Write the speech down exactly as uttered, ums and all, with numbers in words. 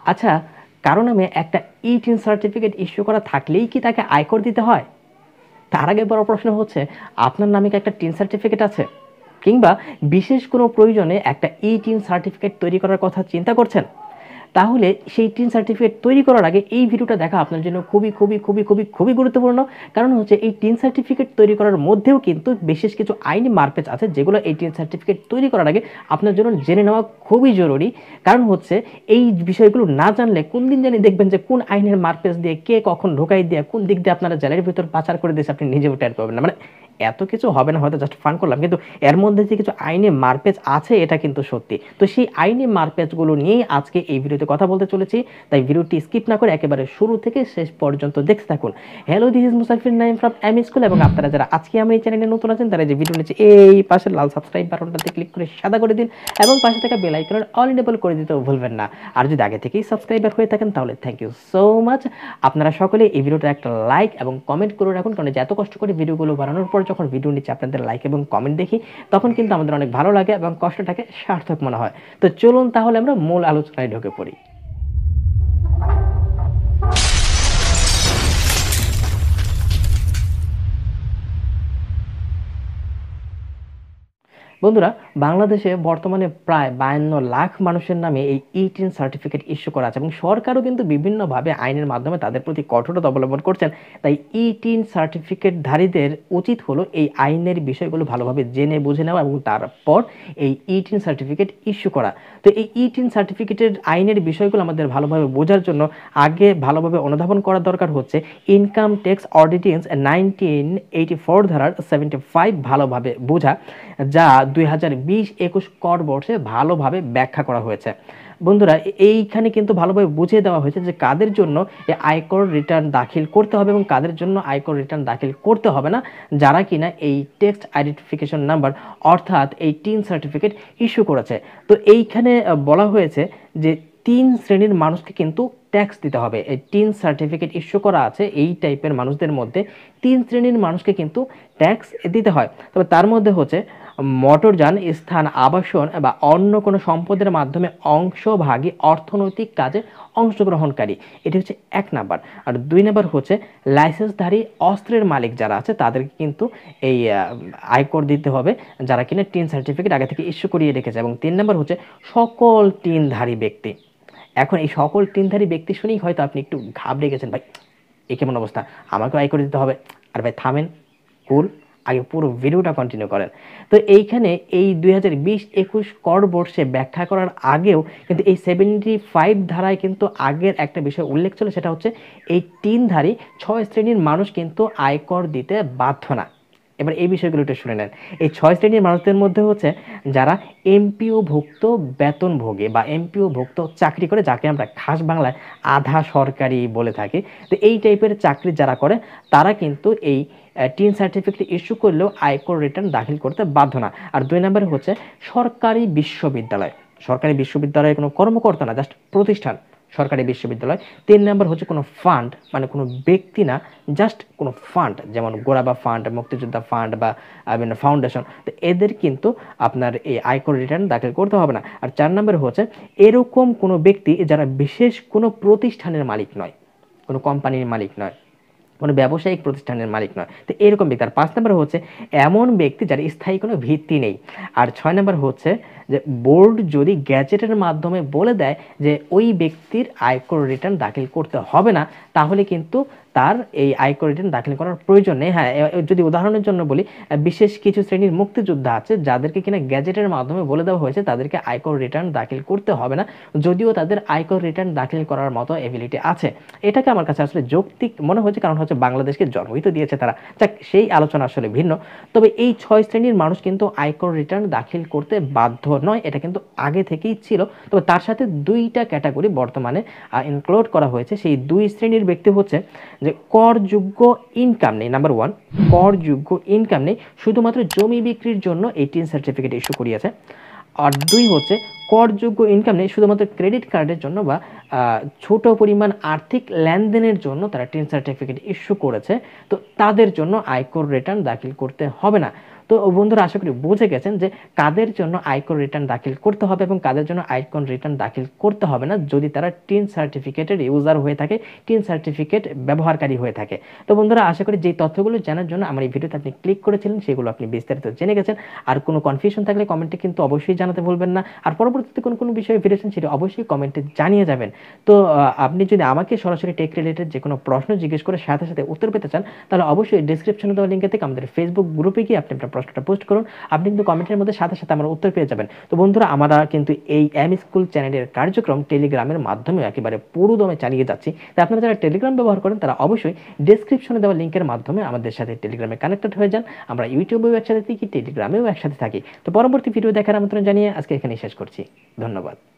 আচ্ছা, কারো নামে একটা ই টিন সার্টিফিকেট ইস্যু করা থাকলেই কি তাকে আয়কর দিতে হয়? তার আগে বড় প্রশ্ন হচ্ছে, আপনার নামে কি একটা টিন সার্টিফিকেট আছে? কিংবা বিশেষ কোনো প্রয়োজনে একটা ই টিন সার্টিফিকেট তৈরি করার কথা চিন্তা করছেন? তাহলে সেই টিন সার্টিফিকেট তৈরি করার আগে এই ভিডিওটা দেখা আপনার জন্য খুবই খুবই খুবই খুবই খুবই গুরুত্বপূর্ণ। কারণ হচ্ছে এই টিন সার্টিফিকেট তৈরি করার মধ্যেও কিন্তু বিশেষ কিছু আইনি মারপ্যাচ আছে, যেগুলো এই টিন সার্টিফিকেট তৈরি করার আগে আপনার জন্য জেনে নেওয়া খুবই জরুরি। কারণ হচ্ছে এই বিষয়গুলো না জানলে কোন দিন জানি দেখবেন যে কোন আইনের মারপ্যাচ দিয়ে কে কখন ঢোকাই দিয়ে কোন দিক দিয়ে আপনারা জেলের ভিতর পাচার করে দিয়েছে আপনি নিজেও টের পাবেন না। মানে এত কিছু হবে না, হয়তো জাস্ট ফান করলাম, কিন্তু এর মধ্যে যে কিছু আইনি মারপ্যাচ আছে এটা কিন্তু সত্যি। তো সেই আইনি মারপ্যাচগুলো নিয়েই আজকে এই ভিডিওতে কথা বলতে চলেছি, তাই ভিডিওটি স্কিপ না করে একেবারে শুরু থেকে শেষ পর্যন্ত দেখতে থাকুন। হ্যালো, দিস ইজ মুসাফির নাইম ফ্রম এম স্কুল, এবং আপনারা যারা আজকে আমার এই চ্যানেলে নতুন আছেন তারা যে ভিডিও নিচে এই পাশের লাল সাবস্ক্রাইব বাটনটাতে ক্লিক করে সাদা করে দিন এবং পাশে থাকা বেল আইকনের অল এনেবল করে দিতেও ভুলবেন না। আর যদি আগে থেকেই সাবস্ক্রাইবার হয়ে থাকেন তাহলে থ্যাংক ইউ সো মাচ। আপনারা সকলে এই ভিডিওটা একটা লাইক এবং কমেন্ট করে রাখুন, কারণ যে এত কষ্ট করে ভিডিওগুলো বানানোর পর যখন ভিডিও নিচে আপনাদের লাইক এবং কমেন্ট দেখি তখন কিন্তু আমাদের অনেক ভালো লাগে এবং কষ্টটাকে সার্থক মনে হয়। তো চলুন তাহলে আমরা মূল আলোচনায় ঢুকে পড়ি। বন্ধুরা, বাংলাদেশে বর্তমানে প্রায় বায়ান্ন লাখ মানুষের নামে এই ই টিন সার্টিফিকেট ইস্যু করা আছে এবং সরকারও কিন্তু বিভিন্নভাবে আইনের মাধ্যমে তাদের প্রতি কঠোরতা অবলম্বন করছেন। তাই ই টিন সার্টিফিকেটধারীদের উচিত হলো এই আইনের বিষয়গুলো ভালোভাবে জেনে বুঝে নেওয়া এবং তারপর এই ই টিন সার্টিফিকেট ইস্যু করা। তো এই ই টিন সার্টিফিকেটের আইনের বিষয়গুলো আমাদের ভালোভাবে বোঝার জন্য আগে ভালোভাবে অনুধাবন করা দরকার হচ্ছে income tax ordinance nineteen eighty four ধারার সেভেন্টি ফাইভ ভালোভাবে বোঝা, যা দুই হাজার বিশ একুশ কর বর্ষে ভালোভাবে ব্যাখ্যা করা হয়েছে। বন্ধুরা, এইখানে কিন্তু ভালোভাবে বুঝিয়ে দেওয়া হয়েছে যে কাদের জন্য এই আয়কর রিটার্ন দাখিল করতে হবে এবং কাদের জন্য আয়কর রিটার্ন দাখিল করতে হবে না, যারা কিনা এই ট্যাক্স আইডেন্টিফিকেশন নাম্বার অর্থাৎ এই টিন সার্টিফিকেট ইস্যু করেছে। তো এইখানে বলা হয়েছে যে তিন শ্রেণীর মানুষকে কিন্তু ট্যাক্স দিতে হবে। এই টিন সার্টিফিকেট ইস্যু করা আছে এই টাইপের মানুষদের মধ্যে তিন শ্রেণীর মানুষকে কিন্তু ট্যাক্স দিতে হয়। তবে তার মধ্যে হচ্ছে মোটরযান, স্থান, আবাসন বা অন্য কোনো সম্পদের মাধ্যমে অংশভাগী অর্থনৈতিক কাজে অংশগ্রহণকারী, এটি হচ্ছে এক নাম্বার। আর দুই নাম্বার হচ্ছে লাইসেন্সধারী অস্ত্রের মালিক যারা আছে তাদেরকে কিন্তু এই আয়কর দিতে হবে, যারা কিনা টিন সার্টিফিকেট আগে থেকে ইস্যু করিয়ে রেখেছে। এবং তিন নাম্বার হচ্ছে সকল টিনধারী ব্যক্তি। এখন এই সকল টিনধারী ব্যক্তি শুনেই হয়তো আপনি একটু ঘাবড়ে গেছেন, ভাই এ কেমন অবস্থা, আমাকেও আয়কর দিতে হবে? আর ভাই থামেন, কুল, আগে পুরো ভিডিওটা কন্টিনিউ করেন। তো এইখানে এই দুই হাজার বিশ একুশ কর বর্ষে ব্যাখ্যা করার আগেও কিন্তু এই সেভেন্টি ফাইভ ধারায় কিন্তু আগের একটা বিষয় উল্লেখ ছিল, সেটা হচ্ছে এই তিনধারী ছয় শ্রেণীর মানুষ কিন্তু আয়কর দিতে বাধ্য না। এবার এই বিষয়গুলো একটু শুনে নেন। এই ছয় শ্রেণীর মানুষদের মধ্যে হচ্ছে যারা এমপিওভুক্ত বেতনভোগী বা এমপিওভুক্ত চাকরি করে, যাকে আমরা খাস বাংলায় আধা সরকারি বলে থাকি। তো এই টাইপের চাকরি যারা করে তারা কিন্তু এই টিন সার্টিফিকেট ইস্যু করলেও আয়কর রিটার্ন দাখিল করতে বাধ্য না। আর দুই নম্বরে হচ্ছে সরকারি বিশ্ববিদ্যালয়, সরকারি বিশ্ববিদ্যালয়ের কোনো কর্মকর্তা না, জাস্ট প্রতিষ্ঠান, সরকারি বিশ্ববিদ্যালয়। তিন নম্বর হচ্ছে কোনো ফান্ড, মানে কোনো ব্যক্তি না, জাস্ট কোনো ফান্ড, যেমন গোরাবা ফান্ড, মুক্তিযোদ্ধা ফান্ড বা বিভিন্ন ফাউন্ডেশন। তো এদের কিন্তু আপনার এই আয়কর রিটার্ন দাখিল করতে হবে না। আর চার নম্বর হচ্ছে এরকম কোনো ব্যক্তি যারা বিশেষ কোনো প্রতিষ্ঠানের মালিক নয়, কোনো কোম্পানির মালিক নয়, কোনো ব্যবসায়িক প্রতিষ্ঠানের মালিক নয়, তো এরকম ব্যক্তি। আর পাঁচ নম্বর হচ্ছে এমন ব্যক্তি যার স্থায়ী কোনো ভিত্তি নেই। আর ছয় নম্বর হচ্ছে যে বোর্ড যদি গ্যাজেটের মাধ্যমে বলে দেয় যে ওই ব্যক্তির আয়কর রিটার্ন দাখিল করতে হবে না, তাহলে কিন্তু তার এই আয়কর রিটার্ন দাখিল করার প্রয়োজন নেই। হ্যাঁ, যদি উদাহরণের জন্য বলি, বিশেষ কিছু শ্রেণীর মুক্তিযোদ্ধা আছে যাদেরকে কিনা গ্যাজেটের মাধ্যমে বলে দেওয়া হয়েছে তাদেরকে আয়কর রিটার্ন দাখিল করতে হবে না, যদিও তাদের আয়কর রিটার্ন দাখিল করার মতো এবিলিটি আছে। এটাকে আমার কাছে আসলে যৌক্তিক মনে হয়েছে, কারণ হচ্ছে বাংলাদেশকে জন্মই তো দিয়েছে তারা। যাক, সেই আলোচনা আসলে ভিন্ন। তবে এই ছয় শ্রেণীর মানুষ কিন্তু আয়কর রিটার্ন দাখিল করতে বাধ্য নয়, এটা কিন্তু আগে থেকেই ছিল। তবে তার সাথে দুইটা ক্যাটাগরি বর্তমানে ইনক্লুড করা হয়েছে। সেই দুই শ্রেণীর ব্যক্তি হচ্ছে যে করযোগ্য ইনকাম নেই, নাম্বার ওয়ান, করযোগ্য ইনকাম নেই, শুধুমাত্র জমি বিক্রির জন্য এই টিন সার্টিফিকেট ইস্যু করিয়েছে। আর দুই হচ্ছে করযোগ্য ইনকাম নেই, শুধুমাত্র ক্রেডিট কার্ডের জন্য বা ছোট পরিমাণ আর্থিক লেনদেনের জন্য তারা টিন সার্টিফিকেট ইস্যু করেছে, তো তাদের জন্য আয়কর রিটার্ন দাখিল করতে হবে না। তো তো বন্ধুরা আশা করি বুঝে গেছেন যে কাদের জন্য আয়কর রিটার্ন দাখিল করতে হবে এবং কাদের জন্য আয়কর রিটার্ন দাখিল করতে হবে না যদি তারা টিন সার্টিফিকেটের ইউজার হয়ে থাকে, টিন সার্টিফিকেট ব্যবহারকারী হয়ে থাকে। তো বন্ধুরা আশা করি যে তথ্যগুলো জানার জন্য আমার এই ভিডিওতে আপনি ক্লিক করেছিলেন সেগুলো আপনি বিস্তারিত জেনে গেছেন। আর কোনো কনফিউশন থাকলে কমেন্টে কিন্তু অবশ্যই জানাতে ভুলবেন না। আর পরবর্তীতে কোন কোন বিষয়ে ভিডিওছেন সেটা অবশ্যই কমেন্টে জানিয়ে যাবেন। তো আপনি যদি আমাকে সরাসরি টেক রিলেটেড যে কোনো প্রশ্ন জিজ্ঞেস করে সাথে সাথে উত্তর পেতে চান তাহলে অবশ্যই ডিসক্রিপশনে দেওয়া লিঙ্কে থেকে আমাদের ফেসবুক গ্রুপে গিয়ে আপনি আপনার প্রশ্নটা পোস্ট করুন। আপনি কিন্তু কমেন্টের মধ্যে সাথে সাথে আমার উত্তর পেয়ে যাবেন। তো বন্ধুরা আমরা কিন্তু এই এম স্কুল চ্যানেলের কার্যক্রম টেলিগ্রামের মাধ্যমে একেবারে পুরো দমে চালিয়ে যাচ্ছি। তাই আপনারা যারা টেলিগ্রাম ব্যবহার করেন তারা অবশ্যই ডিসক্রিপশনে দেওয়া লিঙ্কের মাধ্যমে আমাদের সাথে টেলিগ্রামে কানেক্টেড হয়ে যান। আমরা ইউটিউবেও একসাথে থাকি, টেলিগ্রামেও একসাথে থাকি। তো পরবর্তী ভিডিও দেখার আমন্ত্রণ জানিয়ে আজকে এখানেই শেষ করছি। ধন্যবাদ।